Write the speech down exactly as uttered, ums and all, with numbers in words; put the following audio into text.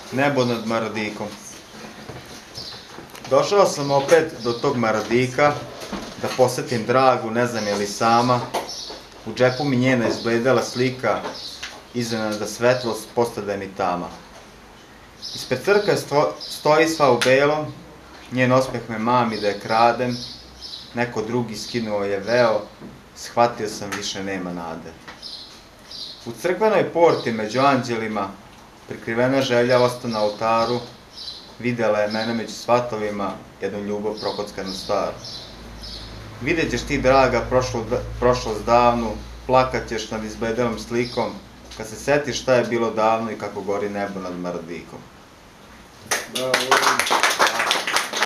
Nebo nad Maradikom. Došao sam opet do tog Maradika, da posetim Dragu, ne znam je li sama. U džepu mi njena izgledala slika, iznenada svetlost, postade mi tama. Ispred crkve stoji sva u belom, njen osmeh me mami da je kradem, neko drugi skinuo je veo, shvatio sam više nema nade. U crkvenoj porti među anđelima, prikrivena želja osta na oltaru, videla je mene među svatovima, jednu ljubav prokockanu staru. Vidjet ćeš ti, draga, prošlost davnu, plakat ćeš nad izbledelom slikom, kad se setiš šta je bilo davno i kako gori nebo nad Maradikom. Bravo.